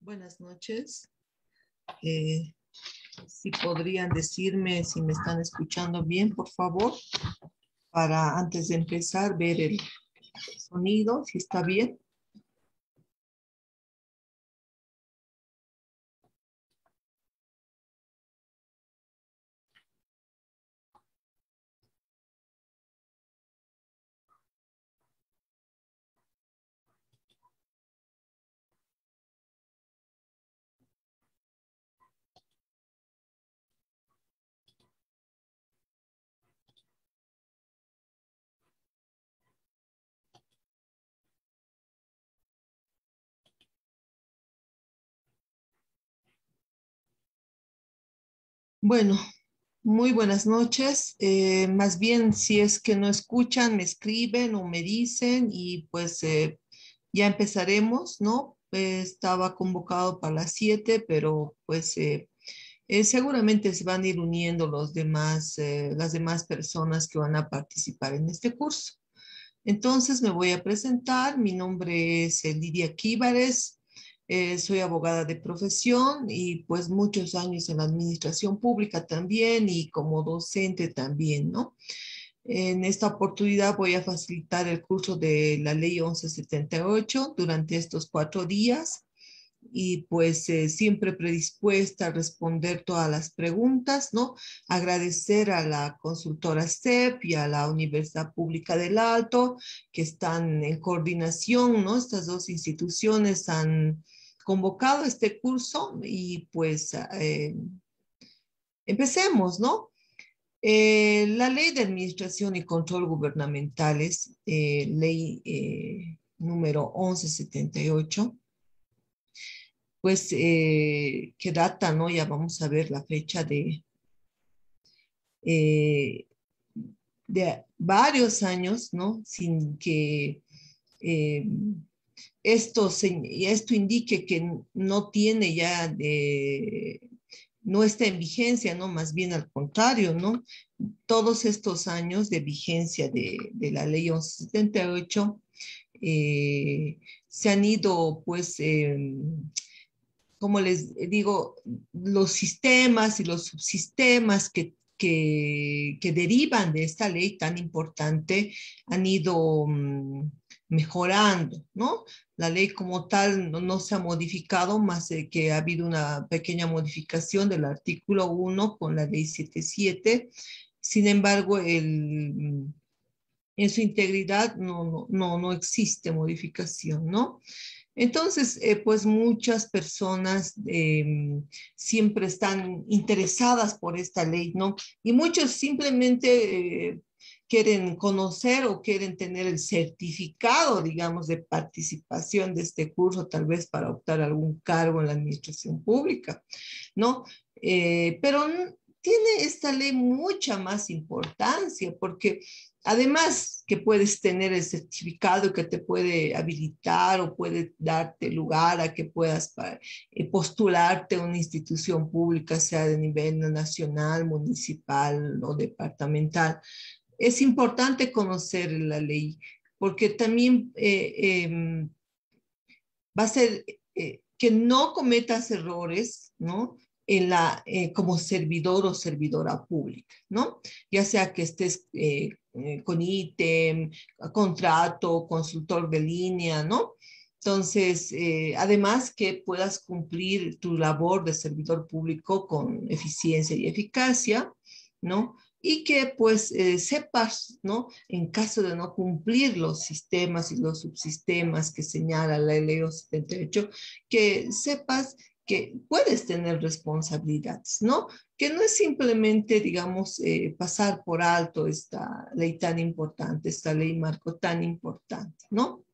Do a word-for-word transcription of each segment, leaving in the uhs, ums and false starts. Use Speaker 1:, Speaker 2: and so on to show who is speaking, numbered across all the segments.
Speaker 1: Buenas noches. Eh, si podrían decirme si me están escuchando bien, por favor, para antes de empezar ver el sonido, si está bien. Bueno, muy buenas noches. Eh, más bien, si es que no escuchan, me escriben o me dicen y pues eh, ya empezaremos, ¿no? Eh, estaba convocado para las siete, pero pues eh, eh, seguramente se van a ir uniendo los demás, eh, las demás personas que van a participar en este curso. Entonces me voy a presentar. Mi nombre es eh, Lidia Quíbares. Eh, soy abogada de profesión y pues muchos años en la administración pública también y como docente también, ¿no? En esta oportunidad voy a facilitar el curso de la Ley once setenta y ocho durante estos cuatro días y pues eh, siempre predispuesta a responder todas las preguntas, ¿no? Agradecer a la consultora S T E P y a la Universidad Pública del Alto, que están en coordinación, ¿no? Estas dos instituciones han convocado este curso y pues eh, empecemos, ¿no? Eh, la Ley de Administración y Control Gubernamentales, eh, ley eh, número once setenta y ocho, pues eh, que data, ¿no? Ya vamos a ver la fecha de, eh, de varios años, ¿no? Sin que eh, esto, se, esto indique que no tiene ya, de, no está en vigencia, ¿no? Más bien al contrario, ¿no? Todos estos años de vigencia de, de la ley once setenta y ocho eh, se han ido, pues, eh, como les digo, los sistemas y los subsistemas que, que, que derivan de esta ley tan importante han ido um, mejorando, ¿no? La ley como tal no, no se ha modificado, más de que ha habido una pequeña modificación del artículo uno con la ley setenta y siete. Sin embargo, el, en su integridad no, no, no, no existe modificación, ¿no? Entonces, eh, pues muchas personas eh, siempre están interesadas por esta ley, ¿no? Y muchos simplemente eh, quieren conocer o quieren tener el certificado, digamos, de participación de este curso, tal vez para optar a algún cargo en la administración pública, ¿no? Eh, pero tiene esta ley mucha más importancia porque además que puedes tener el certificado que te puede habilitar o puede darte lugar a que puedas eh, postularte a una institución pública, sea de nivel nacional, municipal o departamental. Es importante conocer la ley porque también eh, eh, va a ser eh, que no cometas errores, ¿no? En la, eh, como servidor o servidora pública, ¿no? Ya sea que estés eh, eh, con ítem, contrato, consultor de línea, ¿no? Entonces, eh, además que puedas cumplir tu labor de servidor público con eficiencia y eficacia, ¿no? Y que pues eh, sepas, ¿no? En caso de no cumplir los sistemas y los subsistemas que señala la ley setenta y ocho, que sepas que puedes tener responsabilidades, ¿no? Que no es simplemente, digamos, eh, pasar por alto esta ley tan importante, esta ley marco tan importante, ¿no?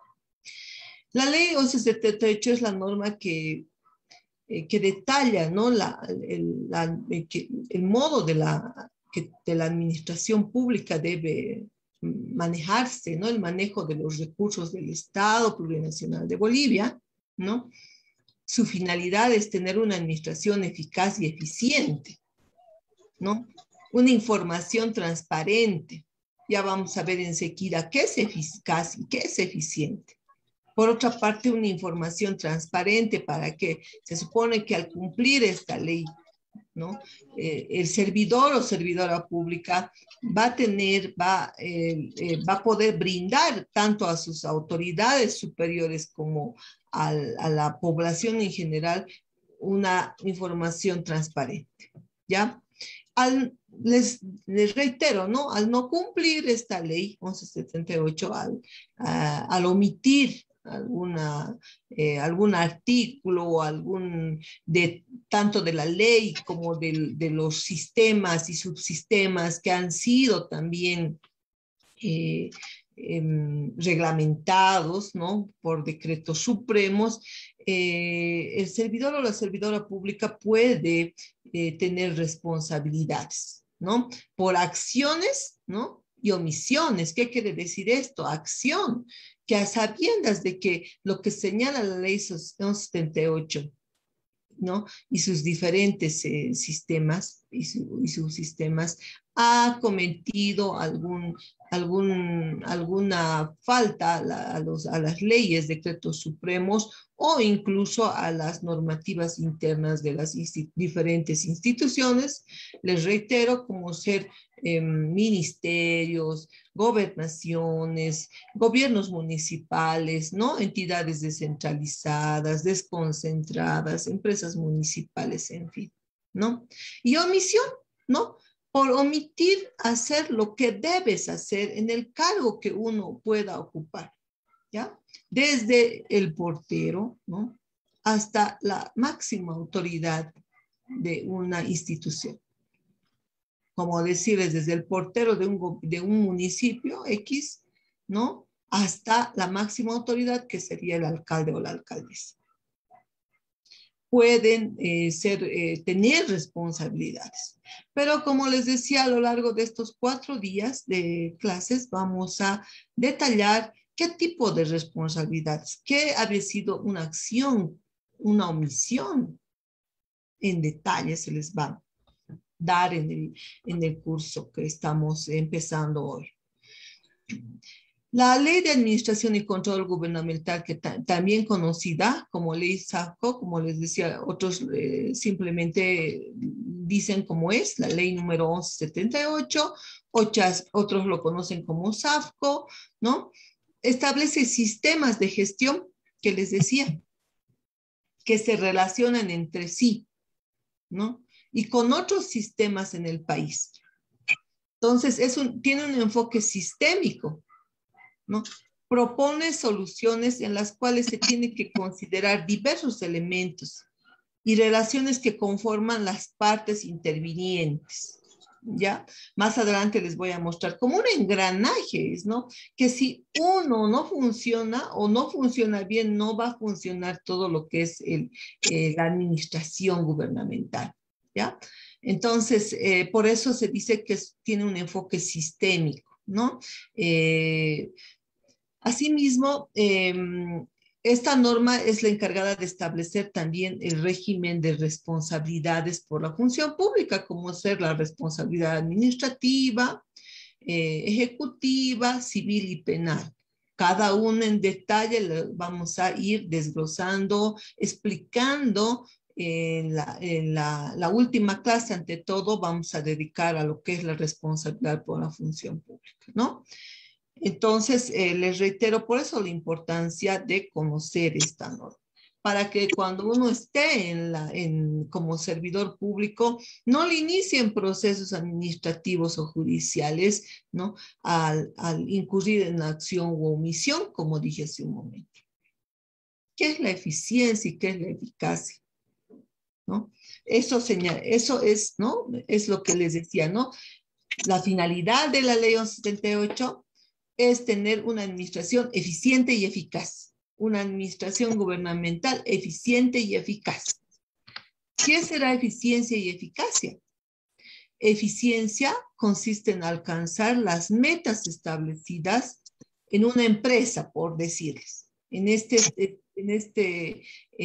Speaker 1: La ley once setenta y ocho es la norma que eh, que detalla, ¿no? la, el, la, que, el modo de la, que de la administración pública debe manejarse, ¿no? El manejo de los recursos del Estado Plurinacional de Bolivia, ¿no? Su finalidad es tener una administración eficaz y eficiente, ¿no? Una información transparente. Ya vamos a ver enseguida qué es eficaz y qué es eficiente, Por otra parte, una información transparente para que se supone que al cumplir esta ley, ¿no? Eh, el servidor o servidora pública va a tener, va, eh, eh, va a poder brindar tanto a sus autoridades superiores como al, a la población en general una información transparente, ¿ya? Al, les, les reitero, ¿no? Al no cumplir esta ley once setenta y ocho, al, a, al omitir alguna, eh, algún artículo o algún, de, tanto de la ley como de, de los sistemas y subsistemas que han sido también eh, eh, reglamentados, ¿no? Por decretos supremos, eh, el servidor o la servidora pública puede eh, tener responsabilidades, ¿no? Por acciones, ¿no? Y omisiones. ¿Qué quiere decir esto? Acción, que a sabiendas de que lo que señala la ley setenta y ocho, ¿no? Y sus diferentes eh, sistemas y, su, y subsistemas, ha cometido algún, algún, alguna falta a, la, a, los, a las leyes, decretos supremos o incluso a las normativas internas de las insti- diferentes instituciones, les reitero, como ser eh, ministerios, gobernaciones, gobiernos municipales, ¿no? Entidades descentralizadas, desconcentradas, empresas municipales, en fin, ¿no? Y omisión, ¿no? Por omitir hacer lo que debes hacer en el cargo que uno pueda ocupar, ¿ya? Desde el portero, ¿no? Hasta la máxima autoridad de una institución. Como decirles, desde el portero de un, de un municipio X, ¿no? Hasta la máxima autoridad, que sería el alcalde o la alcaldesa. Pueden eh, ser, eh, tener responsabilidades. Pero como les decía, a lo largo de estos cuatro días de clases vamos a detallar qué tipo de responsabilidades, qué había sido una acción, una omisión. En detalle se les va a dar en el, en el curso que estamos empezando hoy. La Ley de Administración y Control Gubernamental, que ta también conocida como Ley SAFCO, como les decía, otros eh, simplemente dicen como es, la Ley número once setenta y ocho, otras, otros lo conocen como SAFCO, ¿no? Establece sistemas de gestión que les decía, que se relacionan entre sí, ¿no? Y con otros sistemas en el país. Entonces, es un, tiene un enfoque sistémico, ¿no? Propone soluciones en las cuales se tiene que considerar diversos elementos y relaciones que conforman las partes intervinientes, ¿ya? Más adelante les voy a mostrar como un engranaje, ¿no? Que si uno no funciona o no funciona bien, no va a funcionar todo lo que es el, eh, la administración gubernamental, ¿ya? Entonces, eh, por eso se dice que es, tiene un enfoque sistémico, ¿no? Eh, Asimismo, eh, esta norma es la encargada de establecer también el régimen de responsabilidades por la función pública, como ser la responsabilidad administrativa, eh, ejecutiva, civil y penal. Cada uno en detalle vamos a ir desglosando, explicando. En, la, en la, la última clase, ante todo, vamos a dedicar a lo que es la responsabilidad por la función pública, ¿no? Entonces, eh, les reitero por eso la importancia de conocer esta norma, para que cuando uno esté en la, en, como servidor público, no le inicien procesos administrativos o judiciales, ¿no? Al, al incurrir en acción u omisión, como dije hace un momento. ¿Qué es la eficiencia y qué es la eficacia? ¿No? Eso, señala, eso es, ¿no? Es lo que les decía, ¿no? La finalidad de la ley once setenta y ocho es tener una administración eficiente y eficaz, una administración gubernamental eficiente y eficaz. ¿Qué será eficiencia y eficacia? Eficiencia consiste en alcanzar las metas establecidas en una empresa, por decirles. En este, en, este,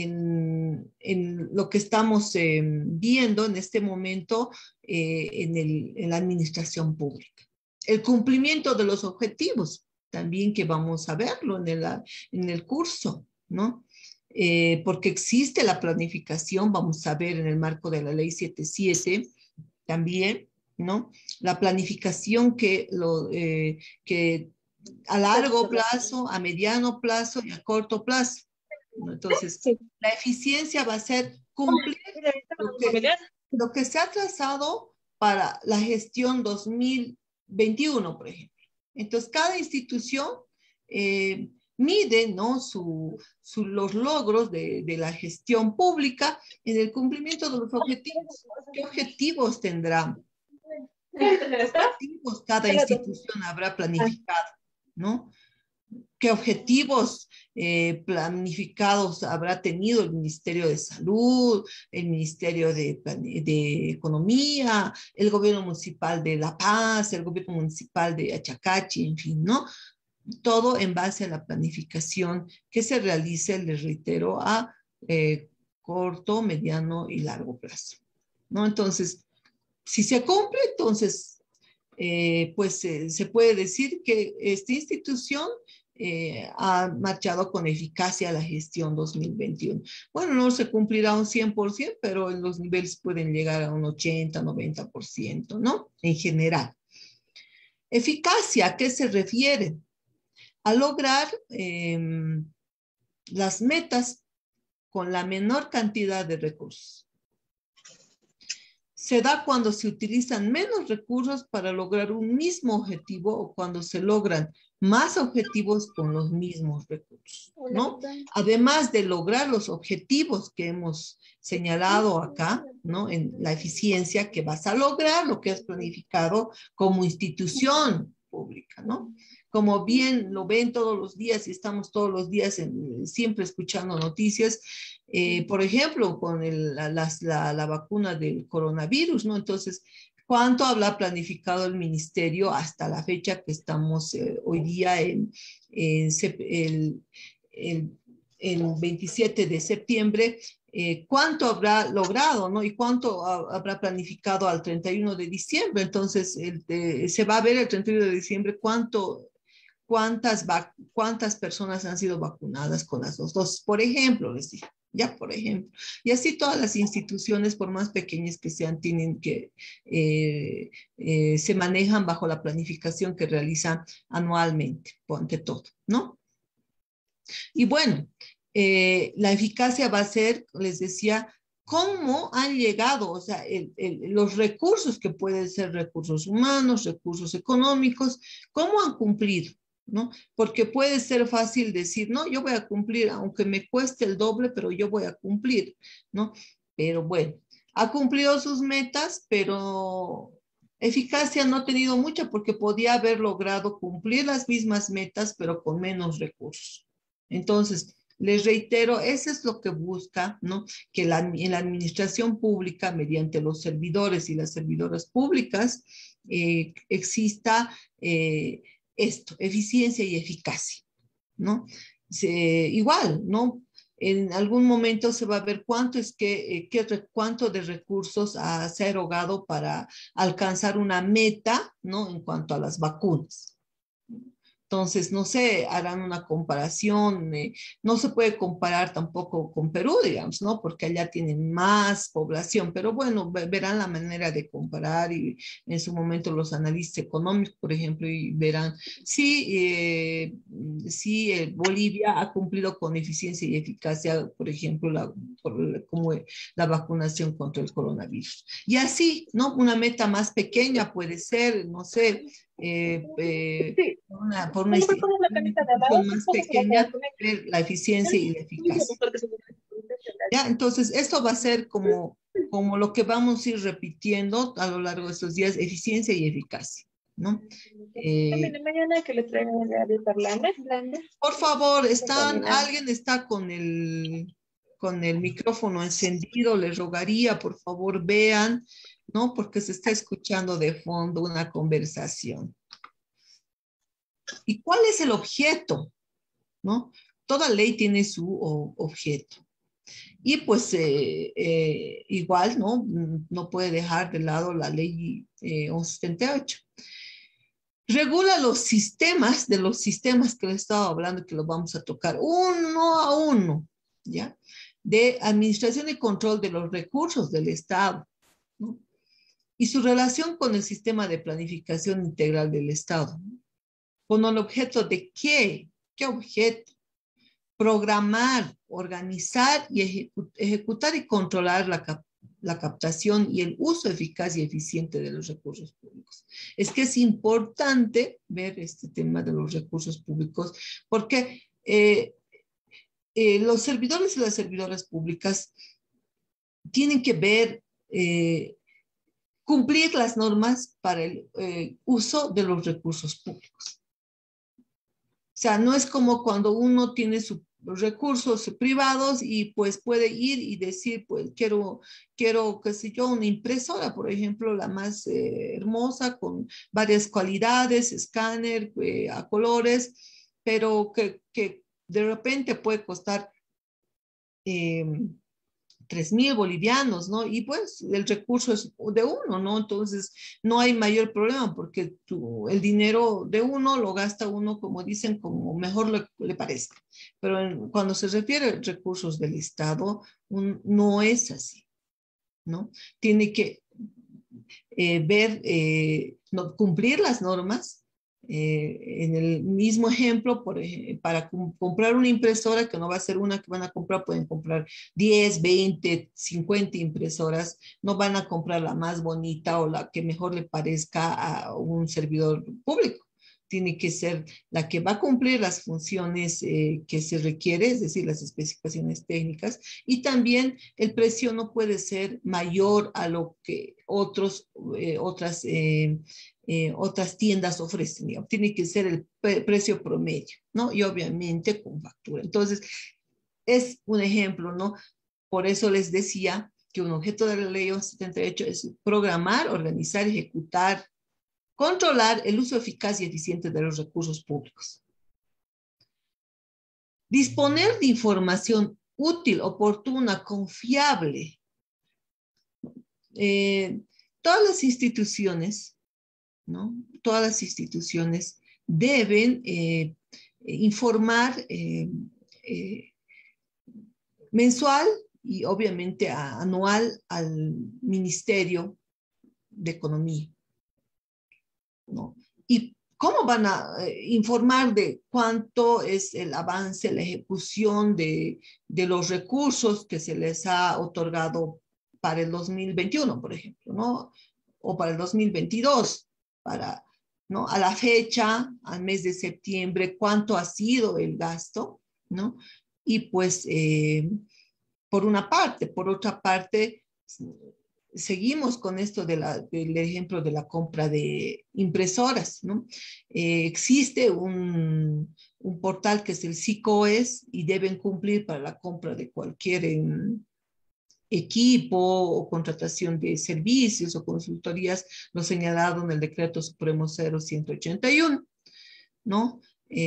Speaker 1: en, en lo que estamos eh, viendo en este momento eh, en, el, en la administración pública. El cumplimiento de los objetivos, también que vamos a verlo en el, en el curso, ¿no? Eh, porque existe la planificación, vamos a ver en el marco de la ley setenta y siete también, ¿no? La planificación que, lo, eh, que a largo plazo, a mediano plazo y a corto plazo, ¿no? Entonces, la eficiencia va a ser cumplir lo que, lo que se ha trazado para la gestión dos mil veintiuno, por ejemplo. Entonces, cada institución eh, mide, ¿no? su, su, los logros de, de la gestión pública en el cumplimiento de los objetivos. ¿Qué objetivos tendrá? ¿Qué objetivos cada institución habrá planificado, ¿no? ¿Qué objetivos eh, planificados habrá tenido el Ministerio de Salud, el Ministerio de, de Economía, el Gobierno Municipal de La Paz, el Gobierno Municipal de Achacachi, en fin, ¿no? Todo en base a la planificación que se realice, les reitero, a eh, corto, mediano y largo plazo, ¿no? Entonces, si se cumple, entonces, eh, pues eh, se puede decir que esta institución eh, ha marchado con eficacia la gestión dos mil veintiuno. Bueno, no se cumplirá un cien por ciento, pero en los niveles pueden llegar a un ochenta, noventa por ciento, ¿no? En general. Eficacia, ¿a qué se refiere? A lograr eh, las metas con la menor cantidad de recursos. Se da cuando se utilizan menos recursos para lograr un mismo objetivo o cuando se logran más objetivos con los mismos recursos, ¿no? Además de lograr los objetivos que hemos señalado acá, ¿no? En la eficiencia que vas a lograr, lo que has planificado como institución pública, ¿no? Como bien lo ven todos los días y estamos todos los días en, siempre escuchando noticias, eh, por ejemplo, con el, la, la, la vacuna del coronavirus, ¿no? Entonces, ¿cuánto habrá planificado el ministerio hasta la fecha que estamos eh, hoy día en, en el, el, el veintisiete de septiembre? Eh, ¿Cuánto habrá logrado, ¿no? Y cuánto ha, habrá planificado al treinta y uno de diciembre? Entonces, el, eh, se va a ver el treinta y uno de diciembre cuánto cuántas, cuántas personas han sido vacunadas con las dos dosis, por ejemplo, les digo, ya por ejemplo. Y así todas las instituciones, por más pequeñas que sean, tienen que, eh, eh, se manejan bajo la planificación que realizan anualmente, ante todo, ¿no? Y bueno, eh, la eficacia va a ser, les decía, cómo han llegado, o sea, el, el, los recursos que pueden ser recursos humanos, recursos económicos, cómo han cumplido, ¿no? Porque puede ser fácil decir, no, yo voy a cumplir, aunque me cueste el doble, pero yo voy a cumplir, ¿no? Pero bueno, ha cumplido sus metas, pero eficacia no ha tenido mucha porque podía haber logrado cumplir las mismas metas, pero con menos recursos. Entonces, les reitero, eso es lo que busca, ¿no? Que la, en la administración pública, mediante los servidores y las servidoras públicas, eh, exista eh, esto, eficiencia y eficacia, ¿no? Se, igual, ¿no? En algún momento se va a ver cuánto es que, eh, qué, cuánto de recursos ha, se ha erogado para alcanzar una meta, ¿no? En cuanto a las vacunas. Entonces, no sé, harán una comparación, eh, no se puede comparar tampoco con Perú, digamos, ¿no? Porque allá tienen más población, pero bueno, verán la manera de comparar y en su momento los analistas económicos, por ejemplo, y verán si, eh, si eh, Bolivia ha cumplido con eficiencia y eficacia, por ejemplo, la, por, como la vacunación contra el coronavirus. Y así, ¿no? Una meta más pequeña puede ser, no sé, eh, eh,
Speaker 2: Sí.
Speaker 1: por una, por una institución más pequeña, ver la eficiencia y la eficacia. ¿Ya? Entonces, esto va a ser como, como lo que vamos a ir repitiendo a lo largo de estos días, eficiencia y eficacia, ¿no? Eh,
Speaker 2: mañana que le traigan el parlante.
Speaker 1: por favor, están, alguien está con el, con el micrófono encendido, les rogaría, por favor, vean, ¿no? Porque se está escuchando de fondo una conversación. ¿Y cuál es el objeto? ¿No? Toda ley tiene su o, objeto. Y pues eh, eh, igual, ¿no? No puede dejar de lado la ley eh, once setenta y ocho. regula los sistemas de los sistemas que le estaba hablando, que los vamos a tocar uno a uno, ¿ya? De administración y control de los recursos del Estado, ¿no? Y su relación con el sistema de planificación integral del Estado, ¿no? Con el objeto de qué, qué objeto, programar, organizar y ejecu ejecutar y controlar la, cap la captación y el uso eficaz y eficiente de los recursos públicos. Es que es importante ver este tema de los recursos públicos porque eh, eh, los servidores y las servidoras públicas tienen que ver, eh, cumplir las normas para el eh, uso de los recursos públicos. O sea, no es como cuando uno tiene sus recursos privados y pues puede ir y decir, pues quiero, quiero, qué sé yo, una impresora, por ejemplo, la más eh, hermosa, con varias cualidades, escáner, eh, a colores, pero que, que de repente puede costar eh, tres mil bolivianos, ¿no? Y pues el recurso es de uno, ¿no? Entonces no hay mayor problema porque tu, el dinero de uno lo gasta uno, como dicen, como mejor le, le parezca. Pero en, cuando se refiere a recursos del Estado, un, no es así, ¿no? Tiene que eh, ver, eh, no, cumplir las normas. Eh, en el mismo ejemplo, por, para comprar una impresora, que no va a ser una que van a comprar, pueden comprar diez, veinte, cincuenta impresoras, no van a comprar la más bonita o la que mejor le parezca a un servidor público. Tiene que ser la que va a cumplir las funciones eh, que se requiere, es decir, las especificaciones técnicas, y también el precio no puede ser mayor a lo que otros, eh, otras eh, Eh, otras tiendas ofrecen, digamos. Tiene que ser el pre precio promedio, ¿no? Y obviamente con factura. Entonces, es un ejemplo, ¿no? Por eso les decía que un objeto de la ley once setenta y ocho es programar, organizar, ejecutar, controlar el uso eficaz y eficiente de los recursos públicos. Disponer de información útil, oportuna, confiable. Eh, todas las instituciones, ¿no? Todas las instituciones deben eh, informar eh, eh, mensual y obviamente a, anual al Ministerio de Economía, ¿no? ¿Y cómo van a eh, informar de cuánto es el avance, la ejecución de, de los recursos que se les ha otorgado para el dos mil veintiuno, por ejemplo, ¿no? O para el dos mil veintidós, para, ¿no? A la fecha, al mes de septiembre, cuánto ha sido el gasto, ¿no? Y pues, eh, por una parte, por otra parte, seguimos con esto de la, del ejemplo de la compra de impresoras, ¿no? Eh, existe un, un portal que es el SICOES y deben cumplir para la compra de cualquier eh, equipo o contratación de servicios o consultorías, lo señalado en el Decreto Supremo cero ciento ochenta y uno, ¿no?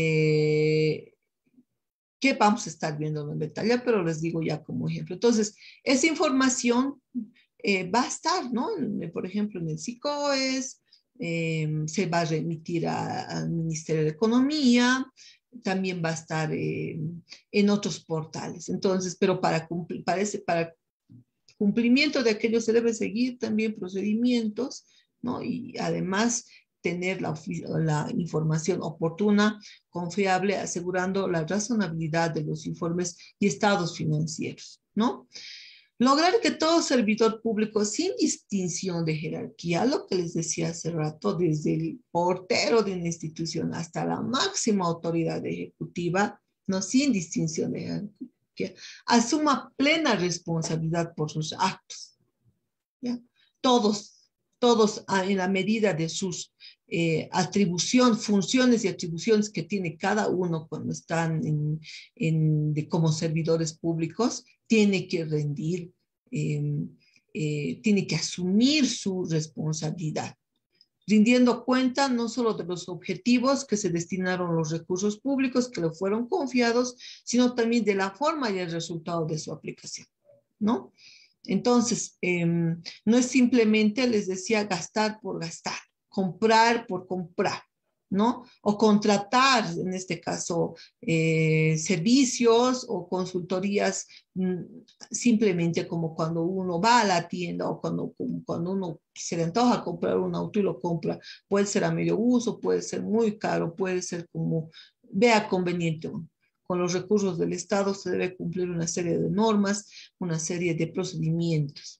Speaker 1: Eh, que vamos a estar viendo en detalle, pero les digo ya como ejemplo. Entonces, esa información eh, va a estar, ¿no? Por ejemplo, en el SICOES, eh, se va a remitir a, al Ministerio de Economía, también va a estar eh, en otros portales. Entonces, pero para, cumplir, para, ese, para cumplimiento de aquello se debe seguir también procedimientos, ¿no? Y además tener la, la información oportuna, confiable, asegurando la razonabilidad de los informes y estados financieros, ¿no? Lograr que todo servidor público, sin distinción de jerarquía, lo que les decía hace rato, desde el portero de una institución hasta la máxima autoridad ejecutiva, no, sin distinción de jerarquía, que asuma plena responsabilidad por sus actos, ¿ya? Todos, todos en la medida de sus eh, atribución, funciones y atribuciones que tiene cada uno cuando están en, en, de, como servidores públicos, tiene que rendir, eh, eh, tiene que asumir su responsabilidad, rindiendo cuenta no solo de los objetivos que se destinaron los recursos públicos que le fueron confiados, sino también de la forma y el resultado de su aplicación, ¿no? Entonces, eh, no es simplemente, les decía, gastar por gastar, comprar por comprar, ¿no? O contratar, en este caso, eh, servicios o consultorías, mm, simplemente como cuando uno va a la tienda o cuando, cuando uno se le antoja comprar un auto y lo compra. Puede ser a medio uso, puede ser muy caro, puede ser como vea conveniente. Con los recursos del Estado se debe cumplir una serie de normas, una serie de procedimientos.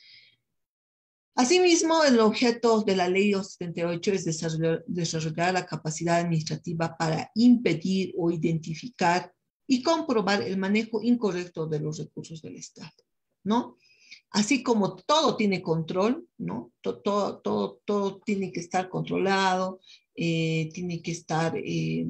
Speaker 1: Asimismo, el objeto de la Ley setenta y ocho es desarrollar, desarrollar la capacidad administrativa para impedir o identificar y comprobar el manejo incorrecto de los recursos del Estado, ¿no? Así como todo tiene control, ¿no? Todo, todo, todo, todo tiene que estar controlado, eh, tiene que estar eh,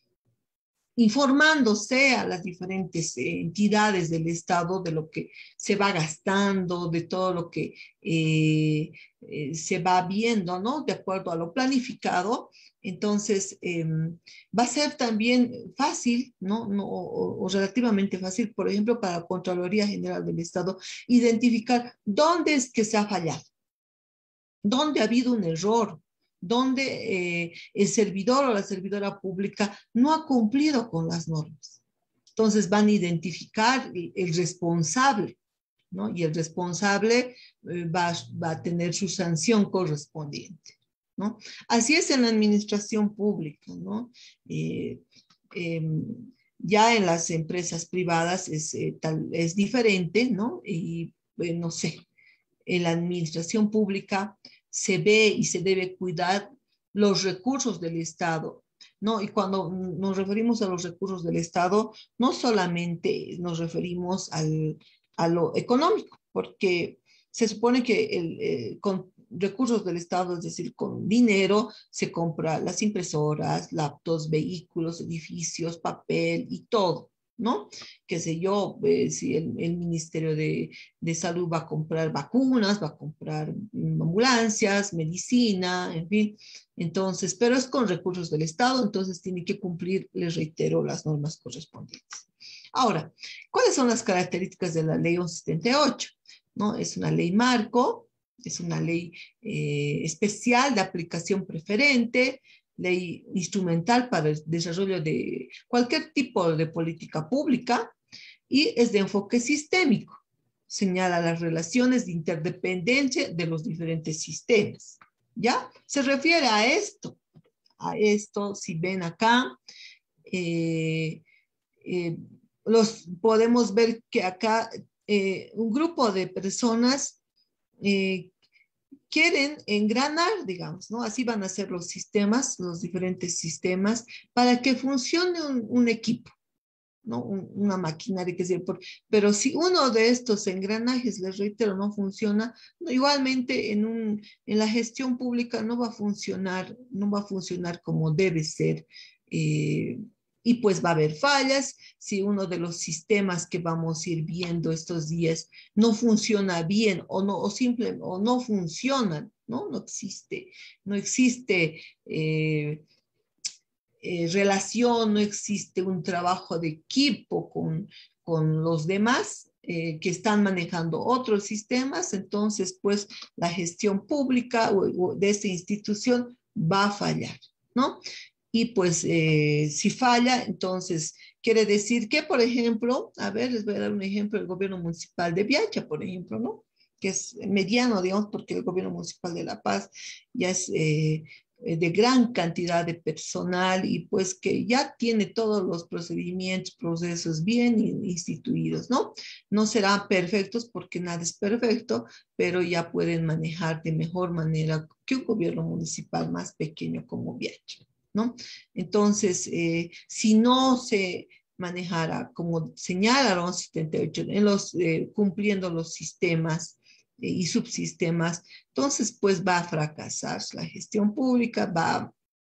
Speaker 1: informándose a las diferentes eh, entidades del Estado de lo que se va gastando, de todo lo que eh, eh, se va viendo, ¿no? De acuerdo a lo planificado. Entonces, eh, va a ser también fácil, ¿no? no o, o relativamente fácil, por ejemplo, para la Contraloría General del Estado, identificar dónde es que se ha fallado, dónde ha habido un error, donde eh, el servidor o la servidora pública no ha cumplido con las normas. Entonces van a identificar el, el responsable, ¿no? Y el responsable eh, va, va a tener su sanción correspondiente, ¿no? Así es en la administración pública, ¿no? Eh, eh, ya en las empresas privadas es, eh, tal, es diferente, ¿no? Y eh, no sé, en la administración pública se ve y se debe cuidar los recursos del Estado, ¿no? Y cuando nos referimos a los recursos del Estado, no solamente nos referimos al, a lo económico, porque se supone que el, eh, con recursos del Estado, es decir, con dinero, se compra las impresoras, laptops, vehículos, edificios, papel y todo, ¿no? Qué sé yo, eh, si el, el Ministerio de, de Salud va a comprar vacunas, va a comprar ambulancias, medicina, en fin. Entonces, pero es con recursos del Estado, entonces tiene que cumplir, les reitero, las normas correspondientes. Ahora, ¿cuáles son las características de la ley once setenta y ocho? ¿No? Es una ley marco, es una ley eh, especial de aplicación preferente, ley instrumental para el desarrollo de cualquier tipo de política pública y es de enfoque sistémico. Señala las relaciones de interdependencia de los diferentes sistemas. ¿Ya? Se refiere a esto, a esto, si ven acá, eh, eh, los, podemos ver que acá eh, un grupo de personas eh, quieren engranar, digamos, ¿no? Así van a ser los sistemas, los diferentes sistemas, para que funcione un, un equipo, ¿no? Un, una maquinaria, que sea, pero si uno de estos engranajes, les reitero, no funciona, igualmente en, un, en la gestión pública no va a funcionar, no va a funcionar como debe ser. Eh, y pues va a haber fallas. Si uno de los sistemas que vamos a ir viendo estos días no funciona bien o no, o simple, o no funcionan, ¿no? No existe, no existe eh, eh, relación, no existe un trabajo de equipo con, con los demás eh, que están manejando otros sistemas, entonces pues la gestión pública o, o de esta institución va a fallar, ¿no? Y pues eh, si falla, entonces quiere decir que, por ejemplo, a ver, les voy a dar un ejemplo, el gobierno municipal de Viacha, por ejemplo, ¿no? Que es mediano, digamos, porque el gobierno municipal de La Paz ya es eh, de gran cantidad de personal y pues que ya tiene todos los procedimientos, procesos bien instituidos, ¿no? No serán perfectos porque nada es perfecto, pero ya pueden manejar de mejor manera que un gobierno municipal más pequeño como Viacha, ¿no? Entonces, eh, si no se manejara, como señala la once setenta y ocho, en los, eh, cumpliendo los sistemas eh, y subsistemas, entonces pues va a fracasar la gestión pública, va,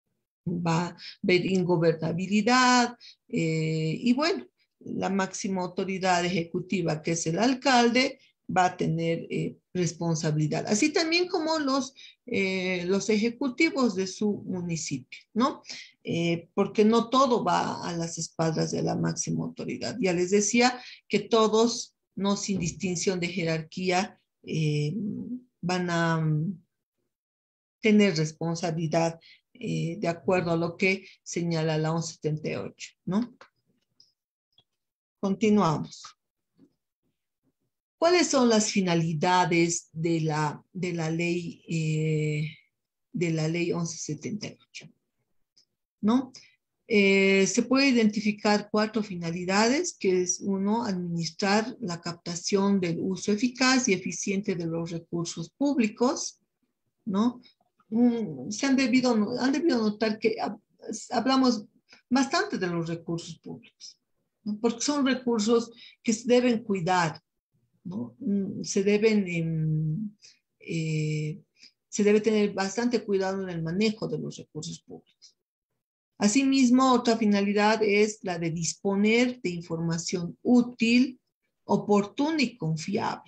Speaker 1: va a haber ingobernabilidad eh, y bueno, la máxima autoridad ejecutiva, que es el alcalde, va a tener eh, responsabilidad, así también como los, eh, los ejecutivos de su municipio, ¿no? Eh, porque no todo va a las espaldas de la máxima autoridad. Ya les decía que todos, no sin distinción de jerarquía, eh, van a um, tener responsabilidad eh, de acuerdo a lo que señala la once setenta y ocho, ¿no? Continuamos. ¿Cuáles son las finalidades de la, de la ley, eh, de la ley once setenta y ocho? ¿No? Eh, se puede identificar cuatro finalidades, que es uno, administrar la captación del uso eficaz y eficiente de los recursos públicos, ¿no? Mm, se han debido, han debido notar que hablamos bastante de los recursos públicos, ¿no? Porque son recursos que se deben cuidar, ¿no? Se deben, eh, se debe tener bastante cuidado en el manejo de los recursos públicos. Asimismo, otra finalidad es la de disponer de información útil, oportuna y confiable.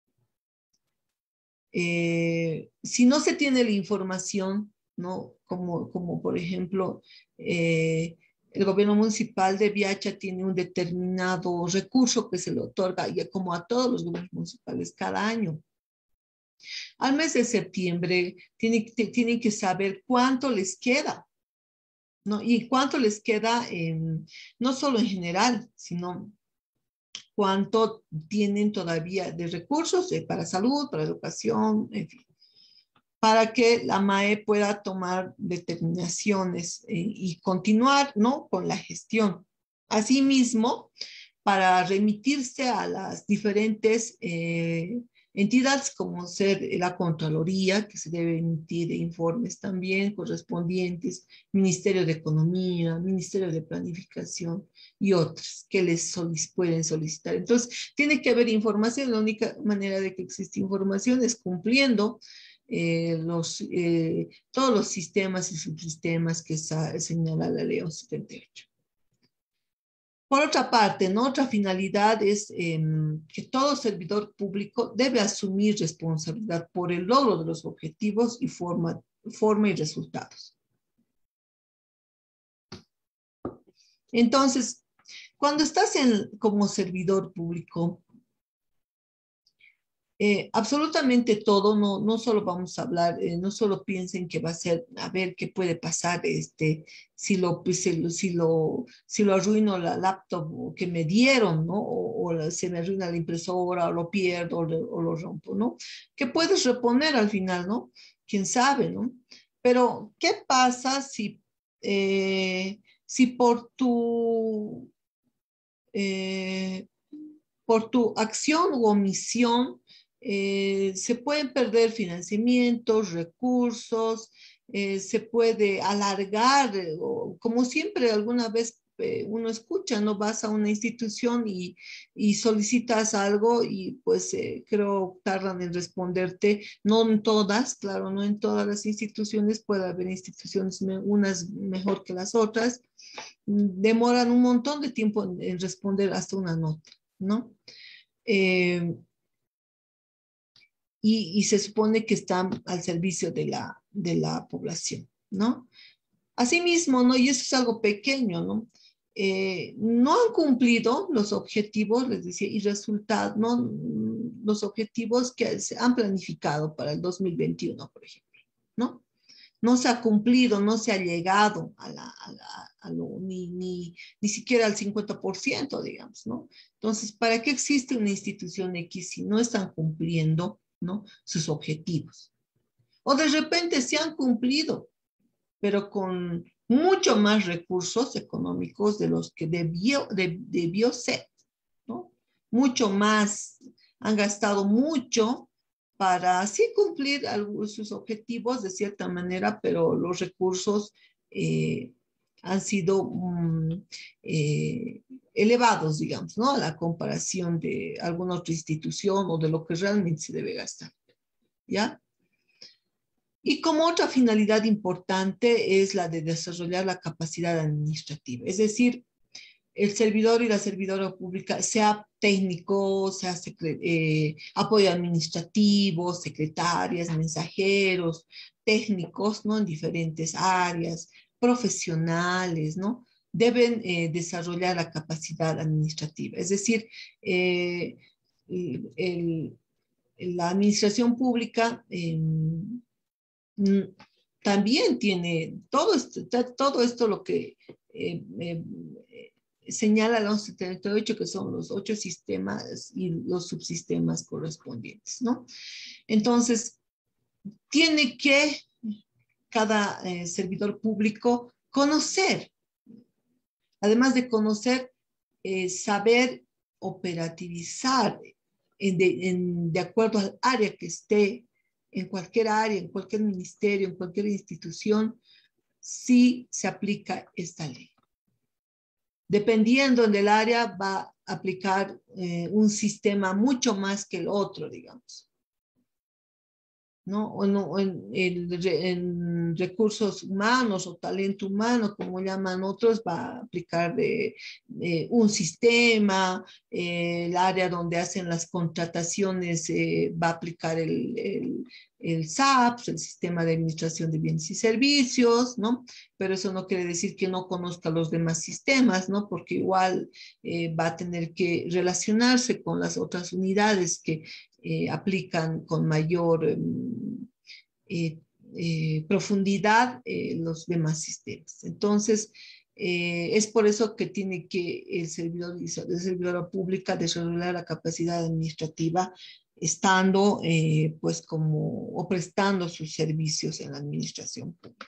Speaker 1: Eh, si no se tiene la información, ¿no? Como, como por ejemplo, eh, el gobierno municipal de Viacha tiene un determinado recurso que se le otorga, y como a todos los gobiernos municipales, cada año. Al mes de septiembre tienen, tienen que saber cuánto les queda, ¿no? Y cuánto les queda, en, no solo en general, sino cuánto tienen todavía de recursos eh, para salud, para educación, en fin, para que la M A E pueda tomar determinaciones eh, y continuar, ¿no?, con la gestión. Asimismo, para remitirse a las diferentes eh, entidades, como ser la Contraloría, que se debe emitir informes también correspondientes, Ministerio de Economía, Ministerio de Planificación y otros que les solic- pueden solicitar. Entonces, tiene que haber información. La única manera de que existe información es cumpliendo eh, los, eh, todos los sistemas y subsistemas que señala la ley once setenta y ocho. Por otra parte, ¿no?, otra finalidad es eh, que todo servidor público debe asumir responsabilidad por el logro de los objetivos y forma, forma y resultados. Entonces, cuando estás en, como servidor público, Eh, absolutamente todo, no, no solo vamos a hablar, eh, no solo piensen que va a ser, a ver qué puede pasar, este, si lo, pues, si lo, si lo, si lo arruino la laptop que me dieron, ¿no? O, o la, se me arruina la impresora, o lo pierdo, o, le, o lo rompo, ¿no? Que puedes reponer al final, ¿no? Quién sabe, ¿no? Pero, ¿qué pasa si, eh, si por tu, eh, por tu acción u omisión, eh, se pueden perder financiamientos, recursos, eh, se puede alargar, eh, o, como siempre alguna vez eh, uno escucha, no vas a una institución y, y solicitas algo y pues eh, creo tardan en responderte, no en todas, claro, no en todas las instituciones, puede haber instituciones me, unas mejor que las otras, demoran un montón de tiempo en, en responder hasta una nota, ¿no? Eh, y, y se supone que están al servicio de la, de la población, ¿no? Asimismo, ¿no? Y eso es algo pequeño, ¿no? Eh, no han cumplido los objetivos, les decía, y resultados, ¿no? Los objetivos que se han planificado para el dos mil veintiuno, por ejemplo, ¿no? No se ha cumplido, no se ha llegado a, la, a, la, a lo, ni, ni, ni siquiera al cincuenta por ciento, digamos, ¿no? Entonces, ¿para qué existe una institución X si no están cumpliendo, ¿no?, sus objetivos? O de repente se han cumplido, pero con mucho más recursos económicos de los que debió, de, debió ser, ¿no? Mucho más, han gastado mucho para así cumplir algunos, sus objetivos de cierta manera, pero los recursos eh, han sido um, eh, elevados, digamos, ¿no?, a la comparación de alguna otra institución o de lo que realmente se debe gastar, ¿ya? Y como otra finalidad importante es la de desarrollar la capacidad administrativa, es decir, el servidor y la servidora pública, sea técnico, sea eh, apoyo administrativo, secretarias, mensajeros, técnicos, ¿no?, en diferentes áreas, profesionales, ¿no?, deben eh, desarrollar la capacidad administrativa. Es decir, eh, el, el, la administración pública eh, también tiene todo esto, todo esto lo que eh, eh, señala la once setenta y ocho, que son los ocho sistemas y los subsistemas correspondientes, ¿no? Entonces, tiene que cada eh, servidor público conocer, además de conocer, eh, saber operativizar en de, en, de acuerdo al área que esté, en cualquier área, en cualquier ministerio, en cualquier institución, si se aplica esta ley. Dependiendo del área, va a aplicar eh, un sistema mucho más que el otro, digamos. ¿No? O no, en, en, en recursos humanos o talento humano, como llaman otros, va a aplicar de, de un sistema, eh, el área donde hacen las contrataciones eh, va a aplicar el, el, el S A P, el Sistema de Administración de Bienes y Servicios, ¿no? Pero eso no quiere decir que no conozca los demás sistemas, ¿no? Porque igual eh, va a tener que relacionarse con las otras unidades que Eh, aplican con mayor eh, eh, profundidad eh, los demás sistemas. Entonces, eh, es por eso que tiene que el servidor, la servidora pública desarrollar la capacidad administrativa estando eh, pues como o prestando sus servicios en la administración pública.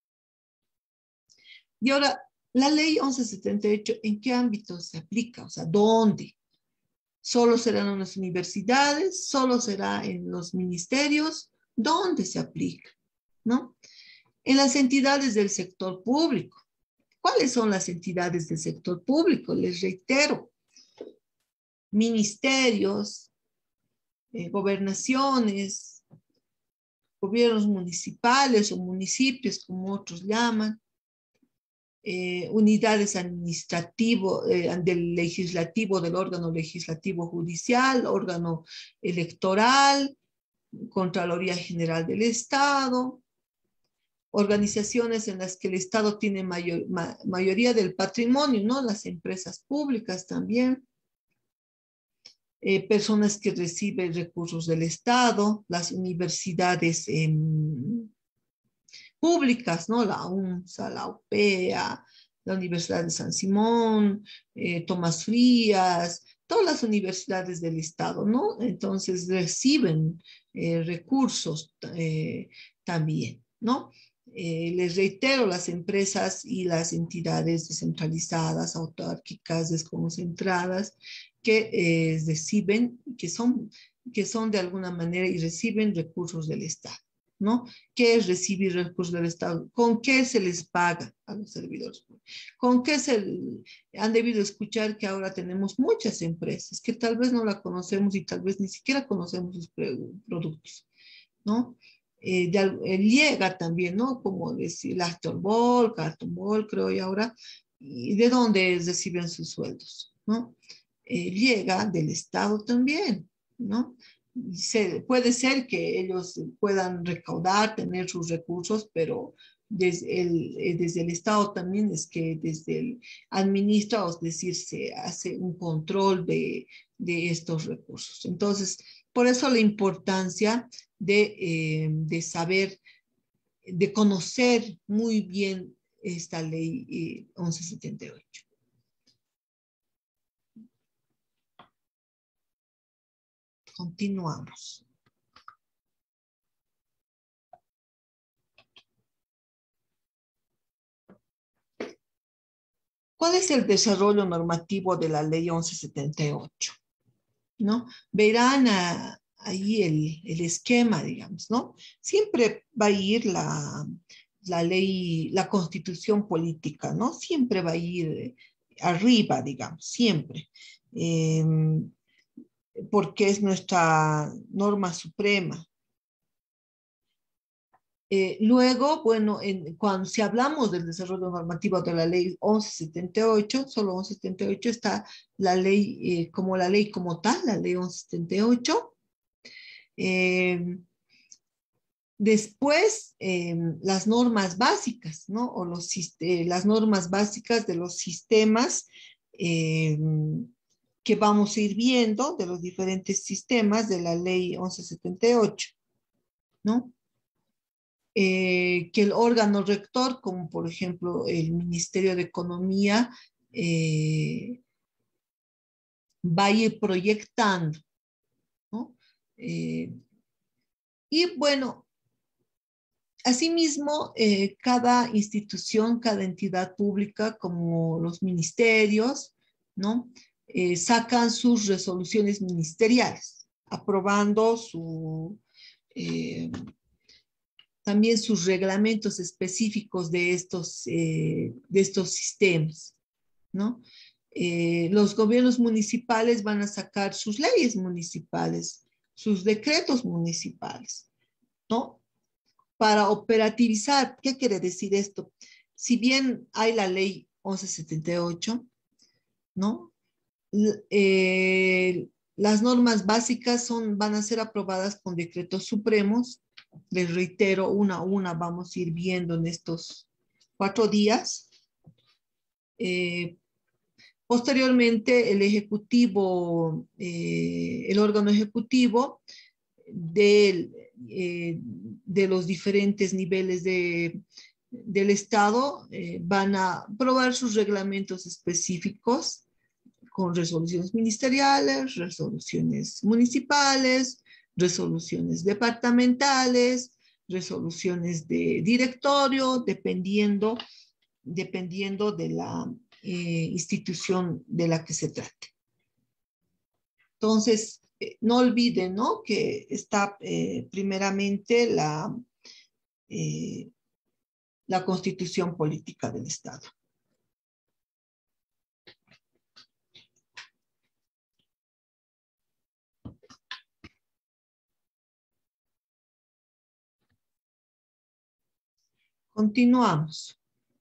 Speaker 1: Y ahora, la ley once setenta y ocho, ¿en qué ámbito se aplica? O sea, ¿dónde? ¿Solo serán en las universidades? ¿Solo será en los ministerios? ¿Dónde se aplica? ¿No? En las entidades del sector público. ¿Cuáles son las entidades del sector público? Les reitero, ministerios, eh, gobernaciones, gobiernos municipales o municipios, como otros llaman, Eh, unidades administrativo, eh, del legislativo, del órgano legislativo judicial, órgano electoral, Contraloría General del Estado, organizaciones en las que el Estado tiene mayor, ma, mayoría del patrimonio, ¿no? Las empresas públicas también, eh, personas que reciben recursos del Estado, las universidades eh, públicas, ¿no? La UNSA, la UPEA, la Universidad de San Simón, eh, Tomás Frías, todas las universidades del Estado, ¿no? Entonces reciben eh, recursos eh, también, ¿no? Eh, les reitero, las empresas y las entidades descentralizadas, autárquicas, desconcentradas, que eh, reciben, que son, que son de alguna manera y reciben recursos del Estado, ¿no? ¿Qué es recibir recursos del Estado? ¿Con qué se les paga a los servidores públicos? ¿Con qué se han debido escuchar que ahora tenemos muchas empresas que tal vez no la conocemos y tal vez ni siquiera conocemos sus productos, ¿no? Eh, de, eh, llega también, ¿no? Como decir, Astor Ball, Carton Ball, creo, y ahora, ¿y de dónde reciben sus sueldos, ¿no? Eh, llega del Estado también, ¿no? Se, puede ser que ellos puedan recaudar, tener sus recursos, pero desde el, eh, desde el Estado también es que desde el administra, es decir, se hace un control de, de estos recursos. Entonces, por eso la importancia de, eh, de saber, de conocer muy bien esta ley eh, once setenta y ocho. Continuamos. ¿Cuál es el desarrollo normativo de la ley once setenta y ocho? ¿No? Verán a, ahí el, el esquema, digamos, ¿no? Siempre va a ir la, la ley, la constitución política, ¿no? Siempre va a ir arriba, digamos, siempre. Eh, porque es nuestra norma suprema. Eh, luego, bueno, en, cuando si hablamos del desarrollo normativo de la ley once setenta y ocho, solo once setenta y ocho está la ley eh, como la ley como tal, la ley once setenta y ocho. Eh, después, eh, las normas básicas, ¿no? O los, eh, las normas básicas de los sistemas eh, que vamos a ir viendo, de los diferentes sistemas de la ley once setenta y ocho, ¿no? eh, que el órgano rector, como por ejemplo el Ministerio de Economía, eh, vaya proyectando, ¿no? Eh, y bueno, asimismo, eh, cada institución, cada entidad pública, como los ministerios, ¿no? Eh, sacan sus resoluciones ministeriales, aprobando su, eh, también sus reglamentos específicos de estos, eh, de estos sistemas, ¿no? Eh, los gobiernos municipales van a sacar sus leyes municipales, sus decretos municipales, ¿no? Para operativizar. ¿Qué quiere decir esto? Si bien hay la ley once setenta y ocho, ¿no? Eh, las normas básicas son, van a ser aprobadas con decretos supremos. Les reitero, una a una vamos a ir viendo en estos cuatro días. Eh, posteriormente, el Ejecutivo, eh, el órgano ejecutivo de, eh, de los diferentes niveles de, del Estado eh, van a aprobar sus reglamentos específicos con resoluciones ministeriales, resoluciones municipales, resoluciones departamentales, resoluciones de directorio, dependiendo, dependiendo de la eh, institución de la que se trate. Entonces, eh, no olviden, ¿no?, que está eh, primeramente la, eh, la Constitución Política del Estado. Continuamos.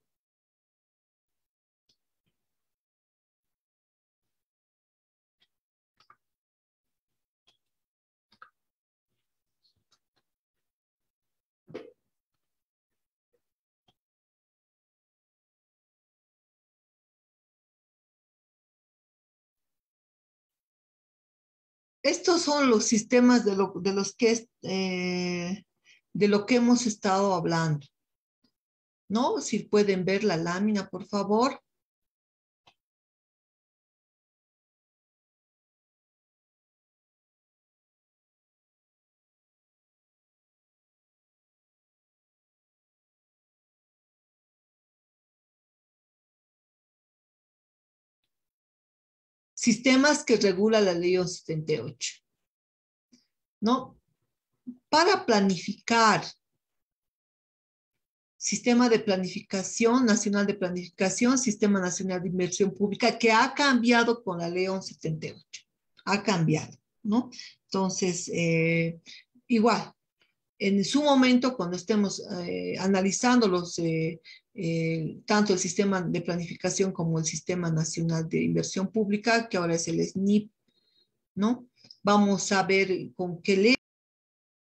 Speaker 1: Estos son los sistemas de, lo, de los que eh, de lo que hemos estado hablando, ¿no? Si pueden ver la lámina, por favor. Sistemas que regula la ley once setenta y ocho, ¿no? Para planificar, Sistema de Planificación, Nacional de Planificación, Sistema Nacional de Inversión Pública, que ha cambiado con la ley once setenta y ocho. Ha cambiado, ¿no? Entonces, eh, igual, en su momento, cuando estemos eh, analizando los, eh, eh, tanto el Sistema de Planificación como el Sistema Nacional de Inversión Pública, que ahora es el S N I P, ¿no? Vamos a ver con qué ley